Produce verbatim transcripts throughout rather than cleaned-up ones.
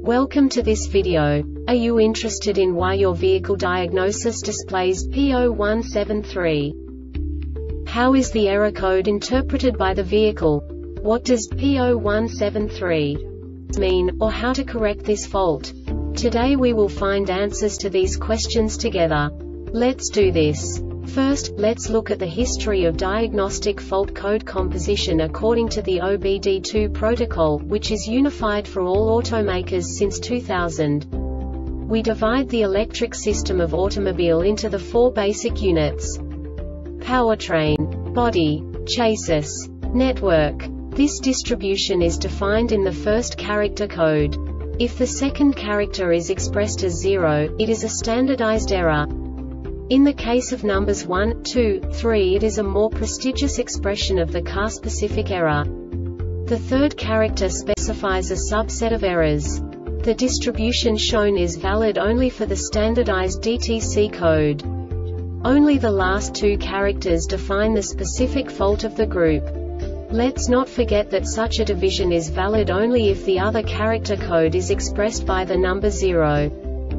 Welcome to this video. Are you interested in why your vehicle diagnosis displays P zero one seven three? How is the error code interpreted by the vehicle? What does P zero one seven three mean, or how to correct this fault? Today we will find answers to these questions together. Let's do this. First, let's look at the history of diagnostic fault code composition according to the O B D two protocol, which is unified for all automakers since two thousand. We divide the electric system of automobile into the four basic units: powertrain, body, chassis, network. This distribution is defined in the first character code. If the second character is expressed as zero, it is a standardized error. In the case of numbers one, two, three, it is a more prestigious expression of the car-specific error. The third character specifies a subset of errors. The distribution shown is valid only for the standardized D T C code. Only the last two characters define the specific fault of the group. Let's not forget that such a division is valid only if the other character code is expressed by the number zero.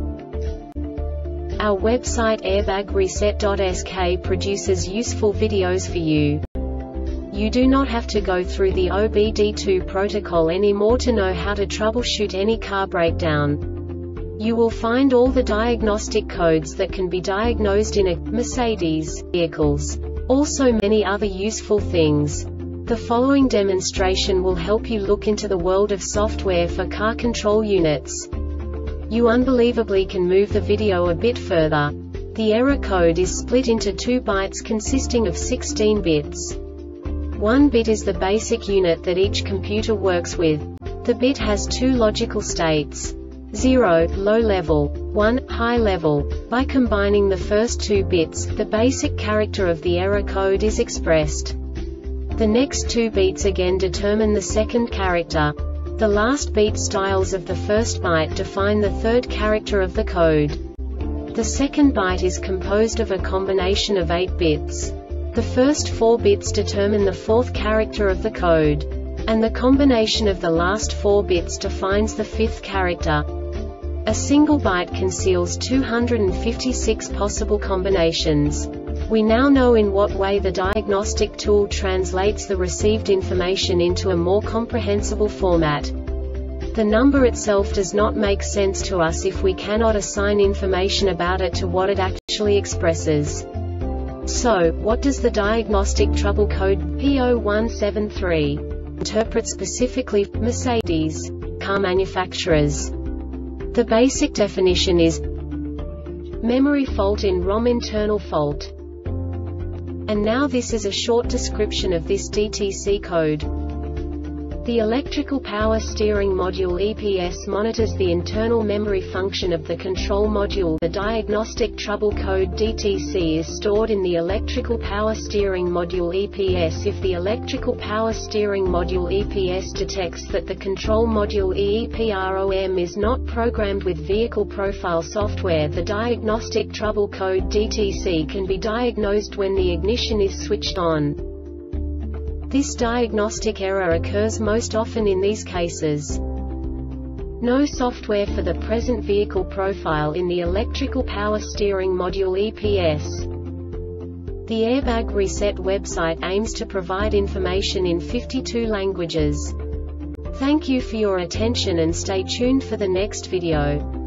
Our website airbag reset dot S K produces useful videos for you. You do not have to go through the O B D two protocol anymore to know how to troubleshoot any car breakdown. You will find all the diagnostic codes that can be diagnosed in a Mercedes vehicles. Also many other useful things. The following demonstration will help you look into the world of software for car control units. You unbelievably can move the video a bit further. The error code is split into two bytes consisting of sixteen bits. One bit is the basic unit that each computer works with. The bit has two logical states: zero, low level, one, high level. By combining the first two bits, the basic character of the error code is expressed. The next two bits again determine the second character. The last beat styles of the first byte define the third character of the code. The second byte is composed of a combination of eight bits. The first four bits determine the fourth character of the code. And the combination of the last four bits defines the fifth character. A single byte conceals two hundred fifty-six possible combinations. We now know in what way the diagnostic tool translates the received information into a more comprehensible format. The number itself does not make sense to us if we cannot assign information about it to what it actually expresses. So, what does the diagnostic trouble code P zero one seven three interpret specifically for Mercedes car manufacturers? The basic definition is memory fault in ROM internal fault. And now this is a short description of this D T C code. The Electrical Power Steering Module E P S monitors the internal memory function of the control module. The diagnostic trouble code D T C is stored in the Electrical Power Steering Module E P S. If the Electrical Power Steering Module E P S detects that the control module E E P R O M is not programmed with vehicle profile software, the diagnostic trouble code D T C can be diagnosed when the ignition is switched on. This diagnostic error occurs most often in these cases: no software for the present vehicle profile in the Electrical Power Steering Module E P S. The Airbag Reset website aims to provide information in fifty-two languages. Thank you for your attention and stay tuned for the next video.